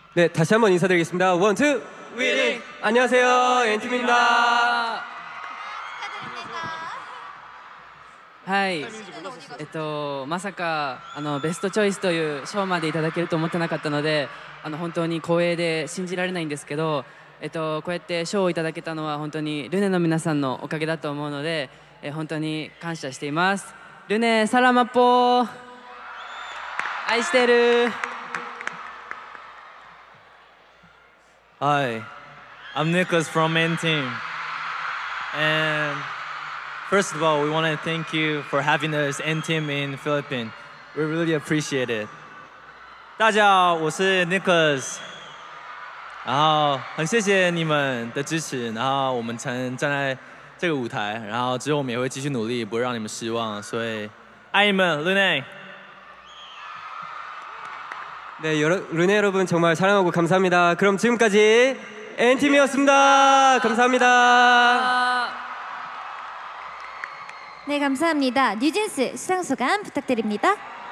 네, 다시 한번 인사드리겠습니다. 원, 투, 위링! 안녕하세요, 엔팀입니다. はい、まさかベストチョイスという賞までいただけると思ってなかったので、本当に光栄で信じられないんですけど、こうやって賞をいただけたのは本当にルネの皆さんのおかげだと思うので、本当に感謝しています。ルネ、サラマッポー、愛してる。 Hi, I'm Nicholas from N-Team. And first of all, we want to thank you for having us N-Team in Philippines. We really appreciate it. 大家好，我是 Nicholas。然后很谢谢你们的支持，然后我们才能站在这个舞台，然后之后我们也会继续努力，不会让你们失望。所以爱你们， 루네。 네, 루네 여러분 정말 사랑하고 감사합니다. 그럼 지금까지 N팀이었습니다. 감사합니다. 네, 감사합니다. 뉴진스 수상 소감 부탁드립니다.